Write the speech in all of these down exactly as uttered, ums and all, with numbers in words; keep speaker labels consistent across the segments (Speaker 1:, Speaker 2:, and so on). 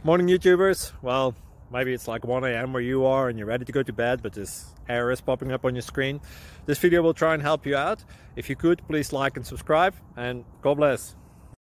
Speaker 1: Morning YouTubers. Well, maybe it's like one A M where you are and you're ready to go to bed, but this error is popping up on your screen. This video will try and help you out. If you could, please like and subscribe, and God bless.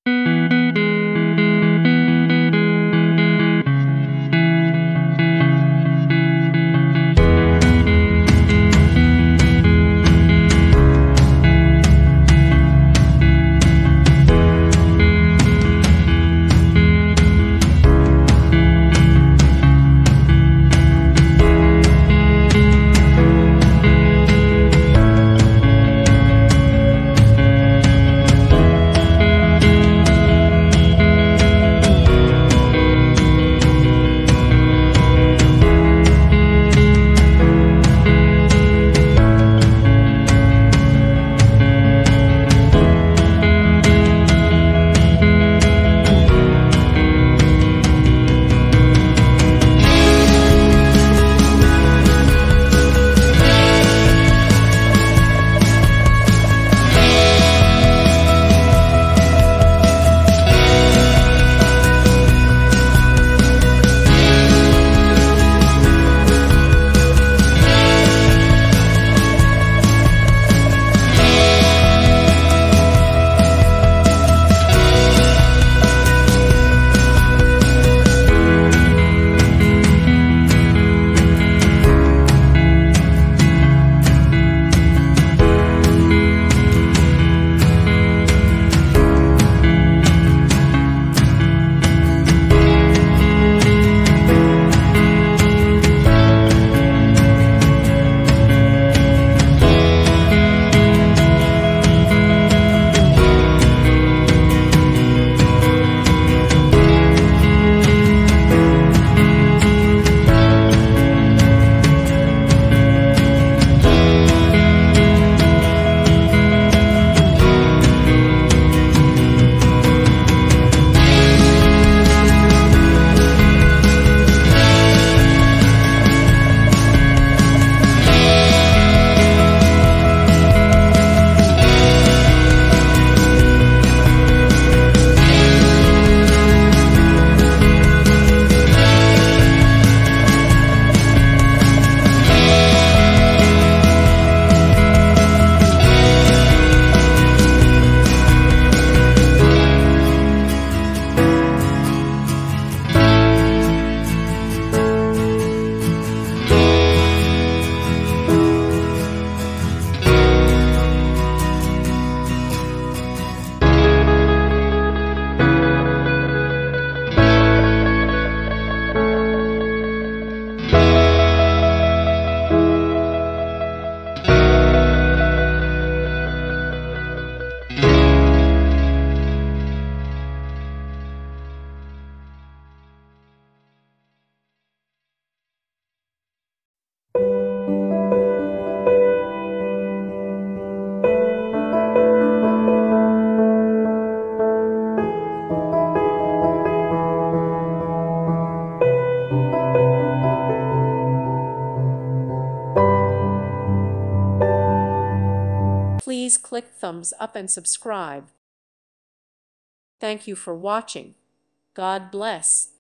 Speaker 2: Please click thumbs up and subscribe. Thank you for watching. God bless.